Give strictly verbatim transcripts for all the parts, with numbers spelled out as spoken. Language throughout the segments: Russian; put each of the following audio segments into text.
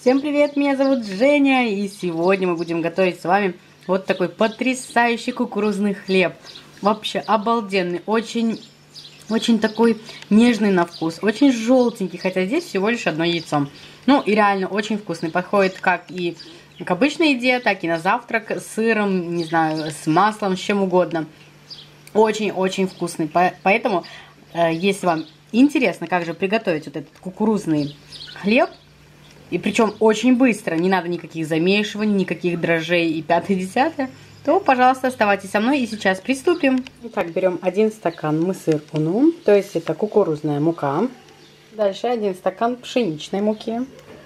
Всем привет, меня зовут Женя, и сегодня мы будем готовить с вами вот такой потрясающий кукурузный хлеб. Вообще обалденный, очень, очень такой нежный на вкус, очень желтенький, хотя здесь всего лишь одно яйцо. Ну и реально очень вкусный, подходит как и к обычной еде, так и на завтрак с сыром, не знаю, с маслом, с чем угодно. Очень-очень вкусный, поэтому, если вам интересно, как же приготовить вот этот кукурузный хлеб, и причем очень быстро, не надо никаких замешиваний, никаких дрожжей и пятое-десятое, то, пожалуйста, оставайтесь со мной и сейчас приступим. Итак, берем один стакан мысыр-уну, то есть это кукурузная мука. Дальше один стакан пшеничной муки.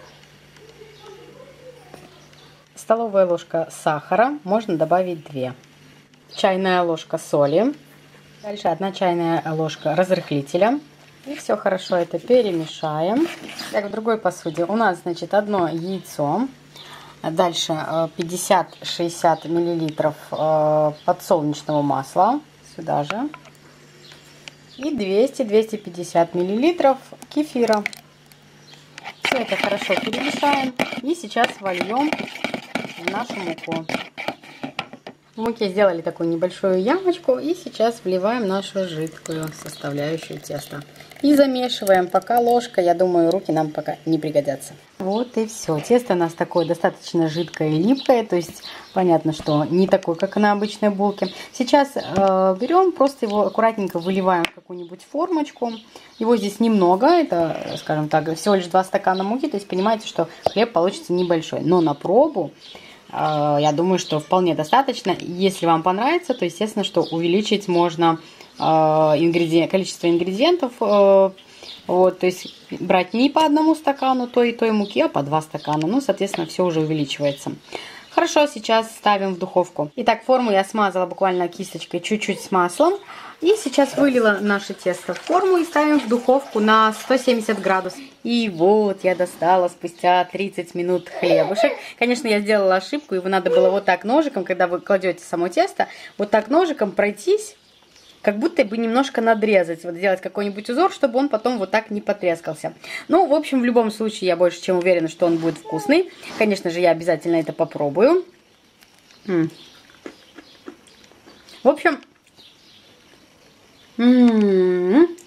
Столовая ложка сахара, можно добавить две. Чайная ложка соли. Дальше одна чайная ложка разрыхлителя. И все хорошо это перемешаем. Так, в другой посуде у нас, значит, одно яйцо. Дальше пятьдесят-шестьдесят миллилитров подсолнечного масла. Сюда же. И двести-двести пятьдесят миллилитров кефира. Все это хорошо перемешаем. И сейчас вольем в нашу муку. В муке сделали такую небольшую ямочку. И сейчас вливаем нашу жидкую составляющую теста. И замешиваем, пока ложка, я думаю, руки нам пока не пригодятся. Вот и все. Тесто у нас такое достаточно жидкое и липкое. То есть понятно, что не такое, как на обычной булке. Сейчас э, берем, просто его аккуратненько выливаем в какую-нибудь формочку. Его здесь немного. Это, скажем так, всего лишь два стакана муки. То есть понимаете, что хлеб получится небольшой. Но на пробу э, я думаю, что вполне достаточно. Если вам понравится, то естественно, что увеличить можно ингредиент, количество ингредиентов, вот, то есть брать не по одному стакану той и той муки, а по два стакана, ну, соответственно, все уже увеличивается. Хорошо, сейчас ставим в духовку. Итак, форму я смазала буквально кисточкой чуть-чуть с маслом, и сейчас вылила наше тесто в форму и ставим в духовку на сто семьдесят градусов. И вот я достала спустя тридцать минут хлебушек. Конечно, я сделала ошибку, его надо было вот так ножиком, когда вы кладете само тесто, вот так ножиком пройтись, как будто бы немножко надрезать, вот сделать какой-нибудь узор, чтобы он потом вот так не потрескался. Ну, в общем, в любом случае, я больше чем уверена, что он будет вкусный. Конечно же, я обязательно это попробую. М-м. В общем, м-м-м,